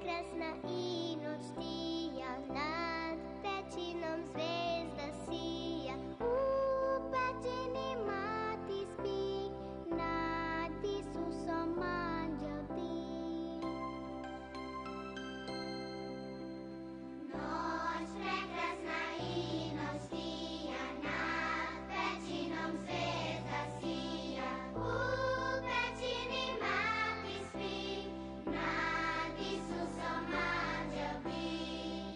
prekrasna i noć tija, nad pećinom zvezda sija. U pećini mati spi, nad Isusom anđel ti. Noć prekrasna i noć tija, nad pećinom zvezda sija. U pećini mati spi, nad Isusom anđel bi.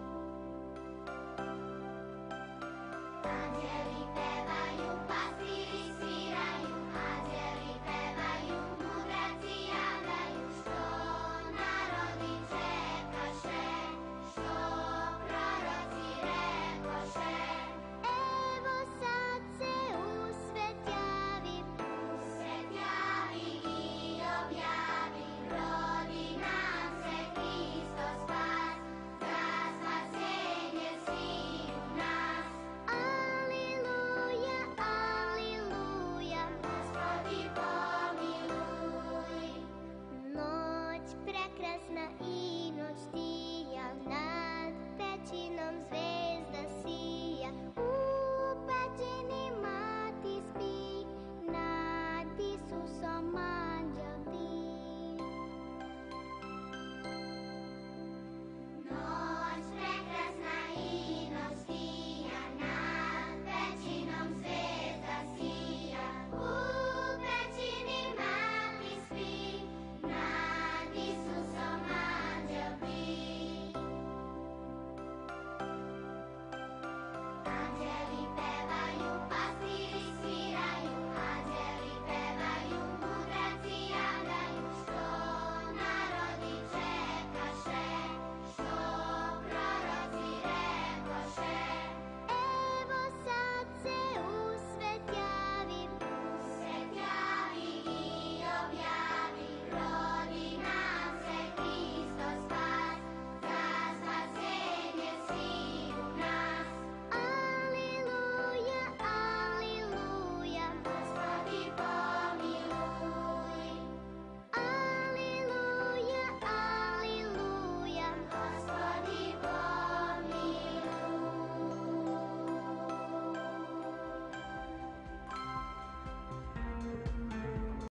Anđeli pevaju, pastiri sviraju, anđeli pevaju, mudraci javljaju, što narodi čekaše, što proroci rekoše. Evo sad se u svet javi i objavi, rodi nam se Hristos spas, za spasenje sviju nas. Aliluja, aliluja, Gospodi pomiluj. Noć prekrasna i noć tija, nad pećinom zvezda